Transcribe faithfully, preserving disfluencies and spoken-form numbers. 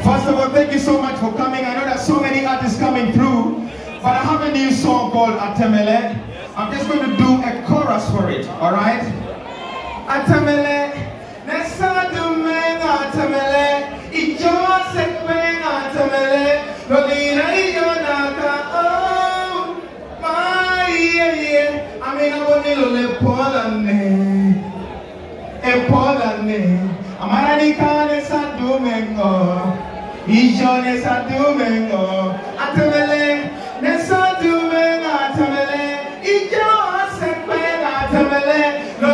First of all, thank you so much for coming. I know there's so many artists coming through, but I have a new song called Atemele. I'm just going to do a chorus for it, alright? Atemele, Nessa Dumen Atemele, Ijo Sekmen Atemele, Lolina Ionaka, oh, my, yeah, yeah. I mean, I want to le Polane, e Polane, Amarika Nessa Dumengo, Ijo Nessa Dumengo, Atemele, Nessa Dumen Atemele, Ijo Sekmen Atemele,